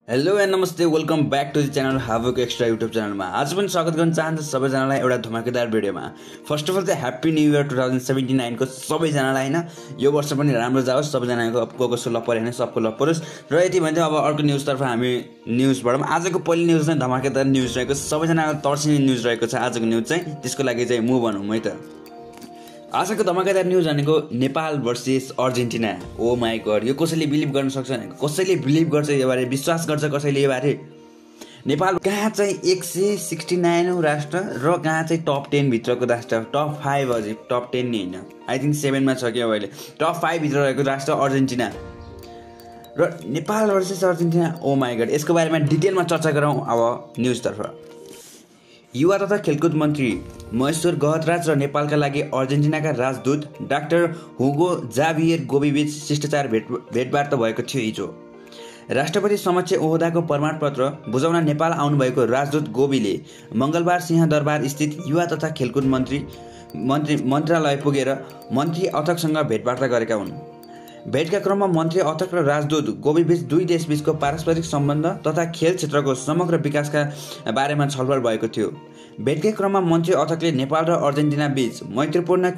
Hello and नमस्ते, welcome back to the channel हावको extra YouTube च्यानलमा। आज पनि स्वागत गर्न चाहन्छु सबैजनालाई एउटा धमाकेदार भिडियोमा। फर्स्ट अफ अल चाहिँ ह्याप्पी न्यू इयर 2079 को सबैजनालाई होइन। यो वर्ष पनि राम्रो जाओस्, सबैजनाको कसो लप पऱ्यो भने सबको लप परोस्। र यति भन्दै अब अर्को न्युजतर्फ हामी न्युज बढौँ। आजको पहिलो न्युज चाहिँ धमाकेदार न्युज रहेको छ, सबैजनाको तर्सिने न्युज रहेको छ आजको न्युज चाहिँ। त्यसको लागि चाहिँ मुभ भनौँ है त। आजको धमाकेदार न्युज भनेको Nepal versus Argentina. Oh my god, यो कसैले बिलिभ गर्न सक्छ भने कसैले बिलिभ गर्छ यो बारे, विश्वास गर्छ कसैले यो बारे। नेपाल कहाँ चाहिँ 169औं राष्ट्र र कहाँ चाहिँ टप 10 भित्रको राष्ट्र, टप 5 अझै, टप 10 नि होइन, आई थिङ्क 7 मा छ कि अब अहिले। टप 5 भित्र रहेको राष्ट्र अर्जेन्टिना र Nepal versus Argentina. Oh my god, यसको बारेमा डिटेलमा चर्चा गरौँ अब न्युजतर्फ। युवा तथा खेलकुद मन्त्री महेश्वर गहतराज र नेपालका लागि अर्जेन्टिनाका राजदूत डाक्टर हुगो जाभियर गोबीबीच शिष्टाचार भेटवार्ता भएको थियो हिजो। राष्ट्रपति समक्ष ओहदाको प्रमाणपत्र बुझाउन नेपाल आउनुभएको राजदूत गोबीले मङ्गलबार सिंहदरबार स्थित युवा तथा खेलकुद मन्त्रालय पुगेर मन्त्री अथकसँग भेटवार्ता गरेका हुन्। भेटका क्रममा मन्त्री अथक र राजदूत गोबीबीच दुई देशबीचको पारस्परिक सम्बन्ध तथा खेल क्षेत्रको समग्र विकासका बारेमा छलफल भएको थियो। भेटकै क्रममा मन्त्री अथकले नेपाल र अर्जेन्टिना बीच मैत्रीपूर्ण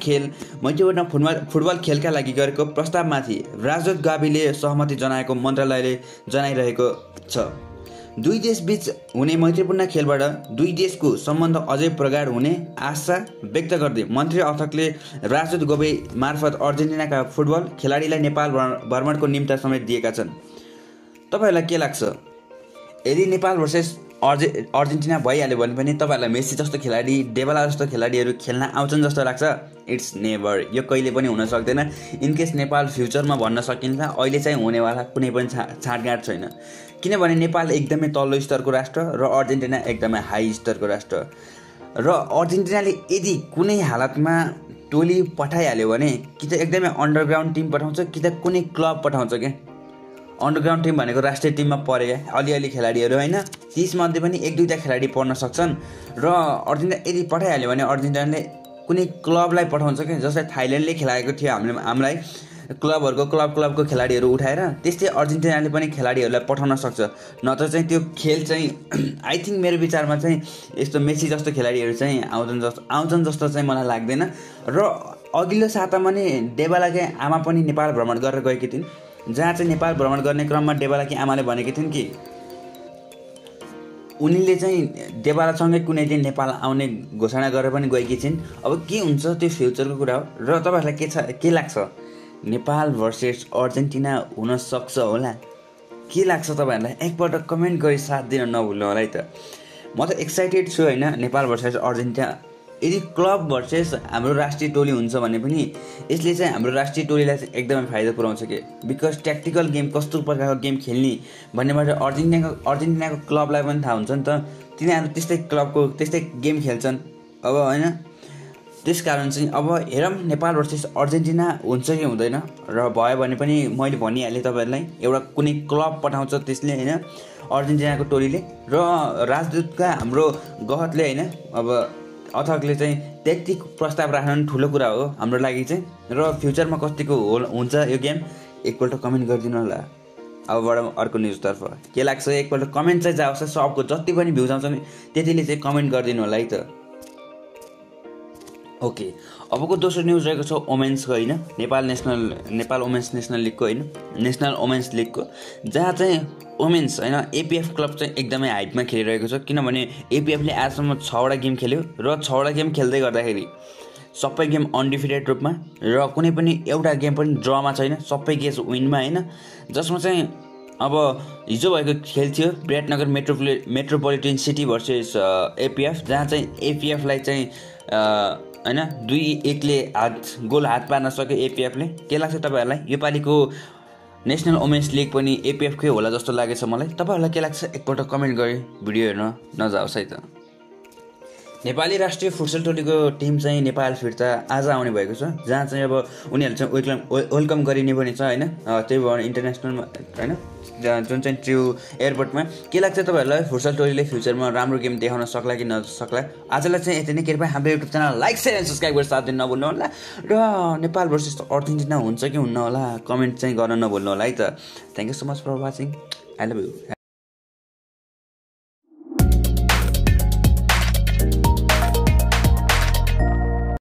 फुटबल खेलका लागि गरेको प्रस्तावमाथि राजदूत गाबीले सहमति जनाएको मन्त्रालयले जनाइरहेको छ। दुई देशबीच हुने मैत्रीपूर्ण खेलबाट दुई देशको सम्बन्ध अझै प्रगाढ हुने आशा व्यक्त गर्दै मन्त्री अथकले राजदूत गोबी मार्फत अर्जेन्टिनाका फुटबल खेलाडीलाई नेपाल भ्रमणको निम्ति समेत दिएका छन्। तपाईँहरूलाई के लाग्छ, यदि नेपाल भर्सेस अर्जेन्टिना भइहाल्यो भने पनि तपाईँहरूलाई मेसी जस्तो खेलाडी, डेबाला जस्तो खेलाडीहरू खेल्न आउँछन् जस्तो लाग्छ? इट्स नेभर, यो कहिले पनि हुन सक्दैन। इनकेस नेपाल फ्युचरमा भन्न सकिन्छ, अहिले चाहिँ हुनेवाला कुनै पनि छाँटगाँट छैन। किनभने नेपाल एकदमै तल्लो स्तरको राष्ट्र र अर्जेन्टिना एकदमै हाई स्तरको राष्ट्र। र अर्जेन्टिनाले यदि कुनै हालतमा टोली पठाइहाल्यो भने कि त एकदमै अन्डरग्राउन्ड टिम पठाउँछ कि त कुनै क्लब पठाउँछ क्या। अन्डरग्राउन्ड टिम भनेको राष्ट्रिय टिममा परे क्या, अलिअलि खेलाडीहरू होइन, तीमध्ये पनि एक दुईवटा खेलाडी पढ्न सक्छन्। र अर्जेन्टिना यदि पठाइहाल्यो भने अर्जेन्टिनाले कुनै क्लबलाई पठाउँछ क्या। जस्तै थाइल्यान्डले खेलाएको थियो हामीलाई क्लबको खेलाडीहरू उठाएर, त्यस्तै अर्जेन्टिनाले पनि खेलाडीहरूलाई पठाउन सक्छ। नत्र चाहिँ त्यो खेल चाहिँ आई थिङ्क मेरो विचारमा चाहिँ यस्तो मेसी जस्तो खेलाडीहरू चाहिँ आउँछन् जस्तो चाहिँ मलाई लाग्दैन। र अघिल्लो सातामा नै डेबालाकै आमा पनि नेपाल भ्रमण गरेर गएकी थिइन्, जहाँ चाहिँ नेपाल भ्रमण गर्ने क्रममा डेबालाकी आमाले भनेकी थिइन् कि उनीले चाहिँ डेबालासँगै कुनै दिन नेपाल आउने घोषणा गरेर पनि गएकी छिन्। अब के हुन्छ त्यो फ्युचरको कुरा हो। र तपाईँहरूलाई के लाग्छ, नेपाल भर्सेस अर्जेन्टिना हुन सक्छ होला? के लाग्छ तपाईँहरूलाई? एकपल्ट कमेन्ट गरी साथ दिन नभुल्नु होला है त। म त एक्साइटेड छु होइन, नेपाल भर्सेस अर्जेन्टिना। यदि क्लब भर्सेस हाम्रो राष्ट्रिय टोली हुन्छ भने पनि यसले चाहिँ हाम्रो राष्ट्रिय टोलीलाई चाहिँ एकदमै फाइदा पुऱ्याउँछ कि। बिकज ट्याक्टिकल गेम, कस्तो प्रकारको गेम खेल्ने भन्नेबाट अर्जेन्टिनाको क्लबलाई पनि थाहा हुन्छ नि त, तिनीहरू त्यस्तै गेम खेल्छन् अब होइन। त्यस कारण चाहिँ अब हेरौँ नेपाल भर्सेस अर्जेन्टिना हुन्छ कि हुँदैन। र भयो भने पनि मैले भनिहालेँ तपाईँहरूलाई, एउटा कुनै क्लब पठाउँछ त्यसले होइन, अर्जेन्टिनाको टोलीले। र राजदूतका हाम्रो गहतले होइन, अब अथकले चाहिँ त्यति प्रस्ताव राख्नु ठुलो कुरा हो हाम्रो लागि चाहिँ। र फ्युचरमा कतिको हुन्छ यो गेम एकपल्ट कमेन्ट गरिदिनु होला। अबबाट अर्को न्युजतर्फ के लाग्छ एकपल्ट कमेन्ट चाहिँ जाओस्, सबको जति पनि भ्युज आउँछ नि त्यतिले चाहिँ कमेन्ट गरिदिनु होला है त। ओके, अबको दोस्रो न्युज रहेको छ वुमेन्सको होइन, नेपाल वुमेन्स नेसनल लिगको होइन, नेसनल वुमेन्स लिगको, जहाँ चाहिँ वुमेन्स होइन एपिएफ क्लब चाहिँ एकदमै हाइटमा खेलिरहेको छ। किनभने एपिएफले आजसम्म 6वटा गेम खेल्यो र 6वटा गेम खेल्दै गर्दाखेरि सबै गेम अनडिफिटेड रूपमा र कुनै पनि एउटा गेम पनि ड्रमा छैन, सबै गेम विनमा होइन। जसमा चाहिँ अब हिजो भएको खेल थियो Biratnagar metropolitan city versus APF, जहाँ चाहिँ एपिएफलाई चाहिँ होइन 2-1 गोल हात पार्न सक्यो एपिएफले। के लाग्छ तपाईँहरूलाई, योपालिको नेसनल वुमेन्स लिग पनि एपिएफकै होला जस्तो लागेछ मलाई। तपाईँहरूलाई के लाग्छ एकपल्ट कमेन्ट गरी भिडियो हेर्न नजाओस् है त। नेपाली राष्ट्रिय फुटसल टोलीको टिम चाहिँ नेपाल फिर्ता आज आउने भएको छ, जहाँ चाहिँ अब उनीहरू चाहिँ वेलकम गरिने पनि छ होइन। त्यही भएर इन्टरनेसनलमा होइन, जुन चाहिँ ट्रु एयरपोर्टमा। के लाग्छ तपाईँहरूलाई, फुटसल टोलीले फ्युचरमा राम्रो गेम देखाउन सक्ला कि नसक्ला? आजलाई चाहिँ यति नै। कृपया हाम्रो YouTube channel like share and subscribe गरेर साथ दिन नभुल्नु होला। र नेपाल भर्सेस अर्जेन्टिना हुन्छ कि हुन्न होला कमेन्ट चाहिँ गर्न नभुल्नु होला है त। Thank you so much for watching. I love you.